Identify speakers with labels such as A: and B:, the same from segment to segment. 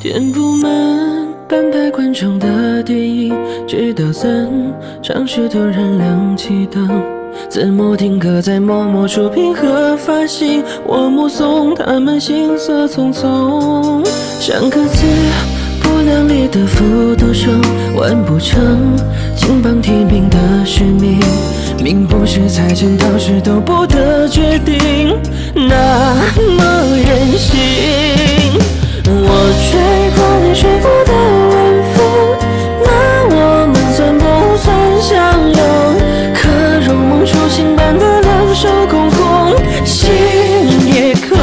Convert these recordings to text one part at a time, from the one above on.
A: 填不满半排观众的电影，直到散场时突然亮起灯，字幕定格在默默触屏和发行，我目送他们行色匆匆，像个字不量力的复读生，完不成金榜题名的使命，命不是财神到时都不得决定，那么任性。我吹过你吹过的晚风，那我们算不算相拥？可如梦初醒般的两手空空，心也空。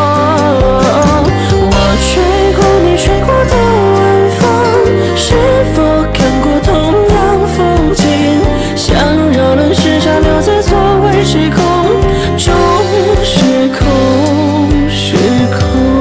A: 我吹过你吹过的晚风，是否看过同样风景？想扰乱时差留在座位时空中，时空时空。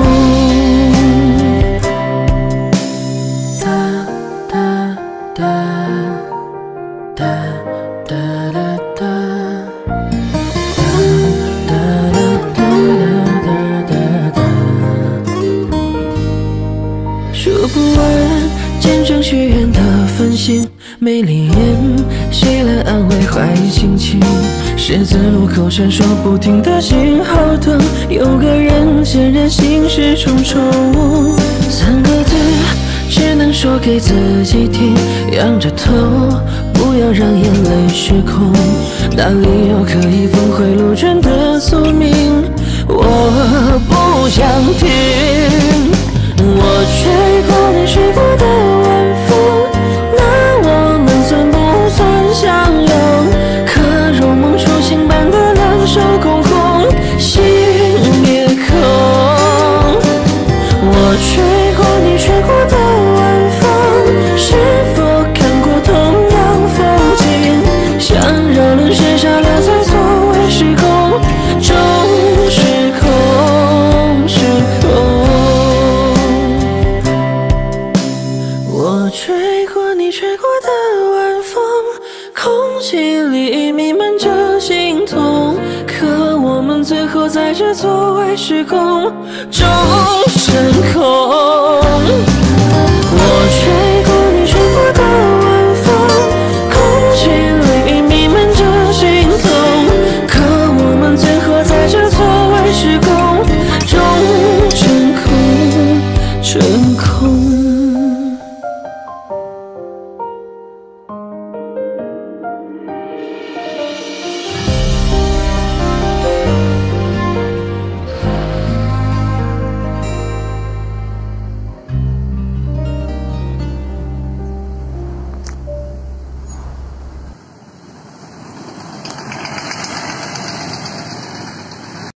A: 数不完见证许愿的繁星，美丽眼谁来安慰坏心情？十字路口闪烁不停的信号灯，有个人显然心事重重，三个字只能说给自己听，仰着头不要让眼泪失控，哪里有可以峰回路转的宿命？我不想听。我吹过你吹过的晚风，那我们算不算相拥？可如梦初醒般的两手空空，心也空。我吹过你吹过的晚风，是否看过同样风景？想扰乱时差留在座位时空中，时空时空。我吹过你吹过的晚风，空气里弥漫着心痛，可我们最后在这座位时空中升空。